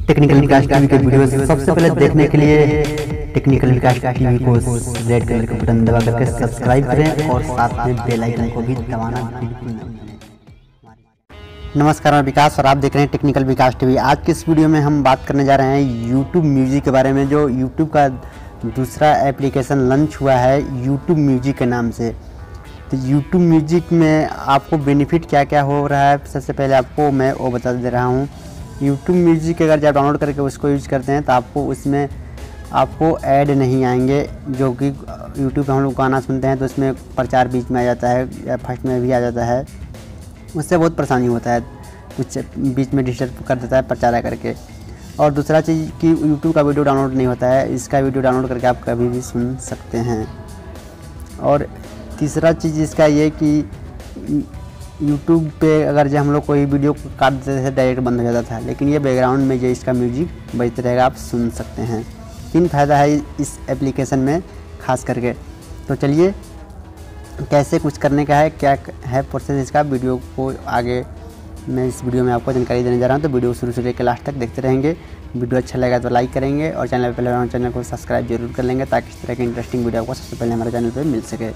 Technical Vikas TV के video सबसे पहले देखने के लिए टेक्निकल विकास टीवी को रेड कलर का बटन दबा करके सब्सक्राइब करें और साथ में बेल आइकन को भी दबाना बिल्कुल न भूलें। नमस्कार, मैं विकास और आप देख रहे हैं टेक्निकल विकास टीवी। आज के इस वीडियो में हम बात करने जा रहे हैं यूट्यूब म्यूजिक के बारे में। जो यूट्यूब का दूसरा एप्लीकेशन लॉन्च हुआ है यूट्यूब म्यूजिक के नाम से। तो यूट्यूब म्यूजिक में आपको बेनिफिट क्या क्या हो रहा है, सबसे पहले आपको मैं वो बता दे रहा हूँ। यूट्यूब म्यूजिक अगर जब डाउनलोड करके उसको यूज़ करते हैं तो आपको उसमें आपको ऐड नहीं आएंगे। जो कि यूट्यूब पे हम लोग गाना सुनते हैं तो उसमें प्रचार बीच में आ जाता है या फर्स्ट में भी आ जाता है, उससे बहुत परेशानी होता है, कुछ बीच में डिस्टर्ब कर देता है प्रचार करके। और दूसरा चीज़ कि यूट्यूब का वीडियो डाउनलोड नहीं होता है, इसका वीडियो डाउनलोड करके आप कभी भी सुन सकते हैं। और तीसरा चीज़ इसका ये कि यूट्यूब पे अगर जो हम लोग कोई वीडियो काट देते थे डायरेक्ट बंद हो जाता था, लेकिन ये बैकग्राउंड में जो इसका म्यूजिक बजते रहेगा, आप सुन सकते हैं। 3 फ़ायदा है इस एप्लीकेशन में खास करके। तो चलिए कैसे कुछ करने का है, क्या है प्रोसेस इसका, वीडियो को आगे मैं इस वीडियो में आपको जानकारी देने जा रहा हूँ। तो वीडियो शुरू से लेकर लास्ट तक देखते रहेंगे। वीडियो अच्छा लगा तो लाइक करेंगे और चैनल पर पहले चैनल को सब्सक्राइब जरूर कर लेंगे ताकि इस तरह की इंटरेस्टिंग वीडियो आपको सबसे पहले हमारे चैनल पर मिल सके।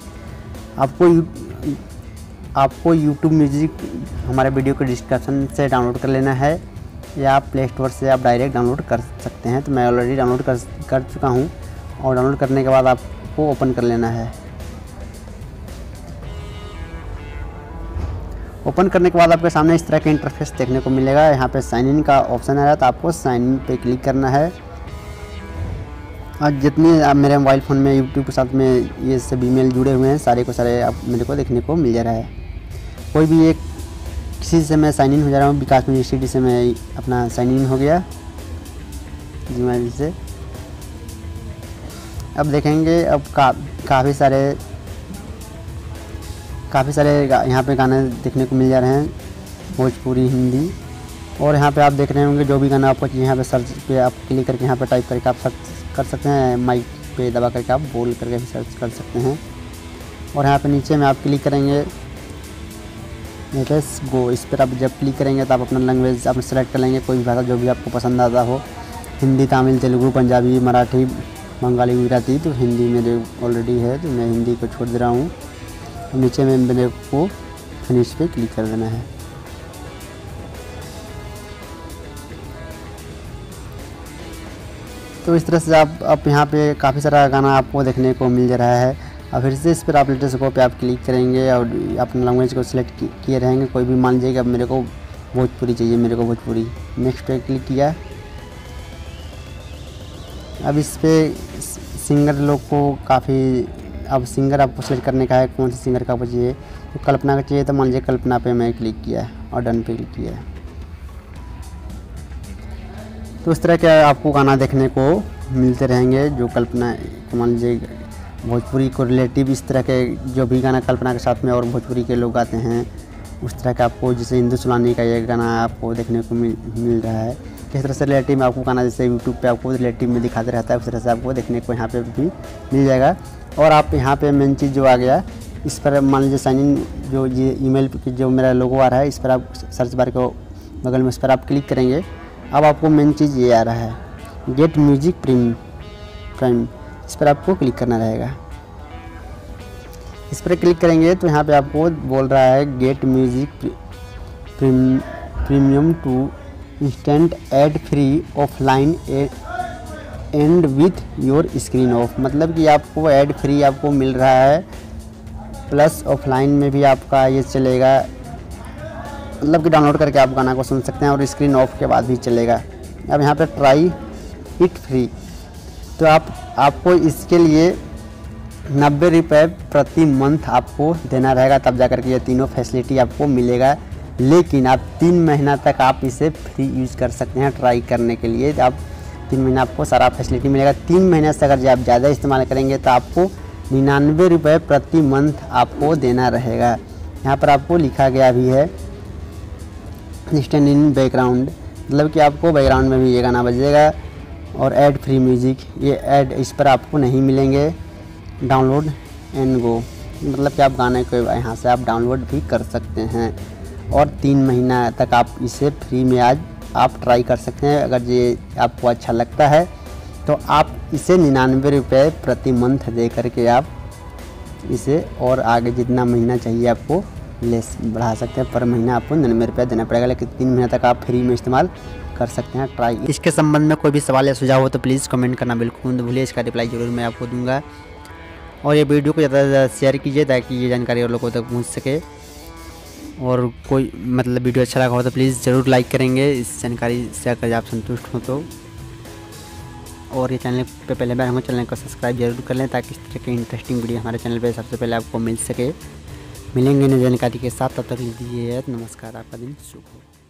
आपको यूट्यूब म्यूजिक हमारे वीडियो के डिस्क्रिप्शन से डाउनलोड कर लेना है या आप प्ले स्टोर से आप डायरेक्ट डाउनलोड कर सकते हैं। तो मैं ऑलरेडी डाउनलोड कर चुका हूँ और डाउनलोड करने के बाद आपको ओपन कर लेना है। ओपन करने के बाद आपके सामने इस तरह का इंटरफेस देखने को मिलेगा। यहाँ पे साइन इन का ऑप्शन आ रहा है तो आपको साइन इन पे क्लिक करना है। और जितने मेरे मोबाइल फ़ोन में यूट्यूब के साथ में ये सभी ईमेल जुड़े हुए हैं, सारे को सारे आप मेरे को देखने को मिल जा रहा है। कोई भी एक किसी से मैं साइन इन हो जा रहा हूँ। विकास यूनिवर्सिटी से मैं अपना साइन इन हो गया जीमेल से। अब देखेंगे अब काफ़ी सारे यहाँ पे गाने देखने को मिल जा रहे हैं, भोजपुरी, हिंदी। और यहाँ पे आप देख रहे होंगे जो भी गाना आपको यहाँ पे सर्च पे आप क्लिक करके यहाँ पे टाइप करके आप सर्च कर सकते हैं। माइक पे दबा करके आप बोल करके भी सर्च कर सकते हैं। और यहाँ पे नीचे में आप क्लिक करेंगे लेट्स गो, इस पर आप जब क्लिक करेंगे तो आप अपना लैंग्वेज आप सेलेक्ट कर लेंगे, कोई भी भाषा जो भी आपको पसंद आता हो, हिंदी, तमिल, तेलुगु, पंजाबी, मराठी, बंगाली, गुजराती। तो हिंदी मेरे ऑलरेडी है तो मैं हिंदी को छोड़ दे रहा हूँ। नीचे में मेरे को फिनिश पे क्लिक कर देना है। तो इस तरह से आप यहाँ पे काफ़ी सारा गाना आपको देखने को मिल जा रहा है। और फिर से इस पर आप लेटेस्ट गो पे आप क्लिक करेंगे और अपने लैंग्वेज को सिलेक्ट किए रहेंगे। कोई भी मान लीजिए कि अब मेरे को भोजपुरी चाहिए, मेरे को भोजपुरी, नेक्स्ट पे क्लिक किया। अब इस पर सिंगर लोग को काफ़ी, अब सिंगर आपको सेलेक्ट करने का है, कौन से सिंगर का आपको चाहिए। तो कल्पना का चाहिए तो मान लीजिए कल्पना पे मैं क्लिक किया और डन पे क्लिक किया। तो इस तरह के आपको गाना देखने को मिलते रहेंगे जो कल्पना, मान लीजिए भोजपुरी को रिलेटिव इस तरह के जो भी गाना कल्पना के साथ में और भोजपुरी के लोग गाते हैं उस तरह का आपको, जैसे हिंदू सुलानी का ये गाना आपको देखने को मिल रहा है। किस तरह से रिलेटिव में आपको गाना जैसे यूट्यूब पे आपको रिलेटिव में दिखाते रहता है उस तरह से आपको देखने को यहाँ पे भी मिल जाएगा। और आप यहाँ पे मेन चीज़ जो आ गया, इस पर मान लीजिए साइन इन जो ये ईमेल पे जो मेरा लोगो आ रहा है, इस पर आप सर्च बार को बगल में इस पर आप क्लिक करेंगे। अब आपको मेन चीज़ ये आ रहा है गेट म्यूजिक प्राइम, इस पर आपको क्लिक करना रहेगा। इस पर क्लिक करेंगे तो यहाँ पे आपको बोल रहा है get music premium to instant ad free offline and with your screen off. मतलब कि आपको ऐड फ्री आपको मिल रहा है, प्लस ऑफलाइन में भी आपका ये चलेगा, मतलब कि डाउनलोड करके आप गाना को सुन सकते हैं और स्क्रीन ऑफ के बाद भी चलेगा। अब यहाँ पे ट्राई इट फ्री, तो आपको इसके लिए 90 रुपये प्रति मंथ आपको देना रहेगा, तब जा कर के ये तीनों फैसिलिटी आपको मिलेगा। लेकिन आप 3 महीना तक आप इसे फ्री यूज़ कर सकते हैं ट्राई करने के लिए। आप 3 महीना आपको सारा फैसिलिटी मिलेगा। 3 महीने से अगर आप ज़्यादा इस्तेमाल करेंगे तो आपको 99 रुपये प्रति मंथ आपको देना रहेगा। यहाँ पर आपको लिखा गया भी है स्टैंड इन बैकग्राउंड, मतलब कि आपको बैकग्राउंड में भी ये गाना बजेगा। और ऐड फ्री म्यूज़िक, ये ऐड इस पर आपको नहीं मिलेंगे। डाउनलोड एंड गो, मतलब कि आप गाने को यहाँ से आप डाउनलोड भी कर सकते हैं और 3 महीना तक आप इसे फ्री में आज आप ट्राई कर सकते हैं। अगर ये आपको अच्छा लगता है तो आप इसे 99 रुपये प्रति मंथ दे करके आप इसे और आगे जितना महीना चाहिए आपको लेस बढ़ा सकते हैं। पर महीना आपको 99 रुपये देना पड़ेगा, लेकिन 3 महीने तक आप फ्री में इस्तेमाल कर सकते हैं। ट्राई। इसके संबंध में कोई भी सवाल या सुझाव हो तो प्लीज़ कमेंट करना बिल्कुल न भूलिए, इसका रिप्लाई ज़रूर मैं आपको दूंगा। और ये वीडियो को ज़्यादा से ज़्यादा शेयर कीजिए ताकि ये जानकारी और लोगों तक पहुँच सके। और कोई मतलब वीडियो अच्छा लगा हो तो प्लीज़ ज़रूर लाइक करेंगे इस जानकारी से अगर आप संतुष्ट हो तो। और ये चैनल पे पहले बार हमें चैनल को सब्सक्राइब जरूर कर लें ताकि इस तरह की इंटरेस्टिंग वीडियो हमारे चैनल पे सबसे पहले आपको मिल सके। मिलेंगे नई जानकारी के साथ, तब तक लीजिए नमस्कार, आपका दिन शुभ हो।